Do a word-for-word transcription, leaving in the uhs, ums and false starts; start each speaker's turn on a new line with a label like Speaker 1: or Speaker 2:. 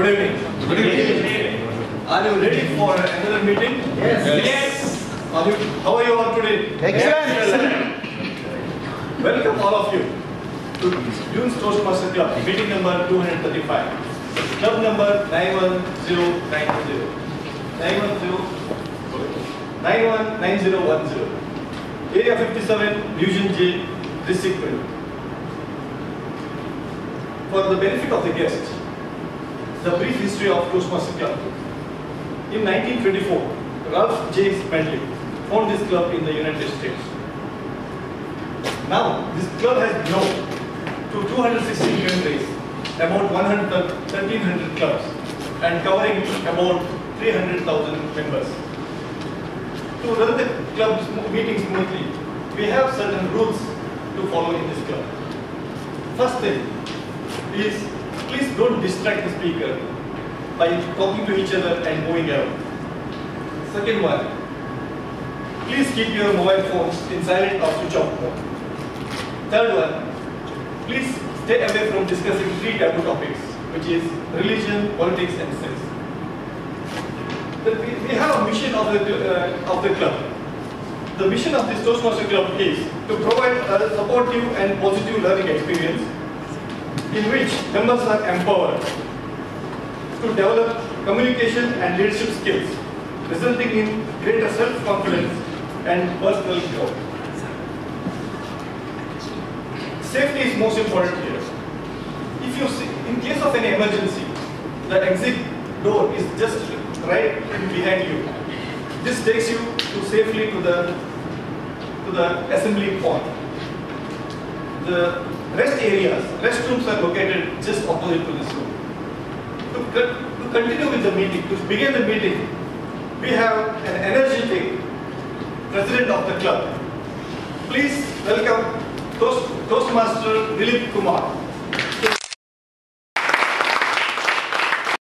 Speaker 1: Good evening. Good evening. Are you ready for another meeting?
Speaker 2: Yes.
Speaker 1: Yes. Are you, how are you all today?
Speaker 2: Excellent.
Speaker 1: Welcome all of you to Dunes Toastmaster Club, meeting number two hundred thirty-five. Club number nine one zero nine zero. nine one zero nine one nine zero one zero. Area fifty-seven, Division J, District twenty. For the benefit of the guests, the brief history of Toastmaster Club. In nineteen twenty-four, Ralph J. Smedley founded this club in the United States. Now, this club has grown to two hundred sixteen countries, about thirteen hundred clubs, and covering about three hundred thousand members. To run the club's meeting smoothly, we have certain rules to follow in this club. First thing is, please don't distract the speaker by talking to each other and moving around. Second one, please keep your mobile phones in silent or switch off mode. Third one, please stay away from discussing three taboo topics, which is religion, politics, and sex. We have a mission of the, uh, of the club. The mission of this Toastmaster Club is to provide a supportive and positive learning experience in which members are empowered to develop communication and leadership skills, resulting in greater self-confidence and personal growth. Safety is most important here. If you see, in case of an emergency, the exit door is just right behind you. This takes you to safely to the to the assembly point. The rest areas, restrooms are located just opposite to this room. To, to continue with the meeting, to begin the meeting, we have an energetic president of the club. Please welcome Toast, Toastmaster Dilip Kumar.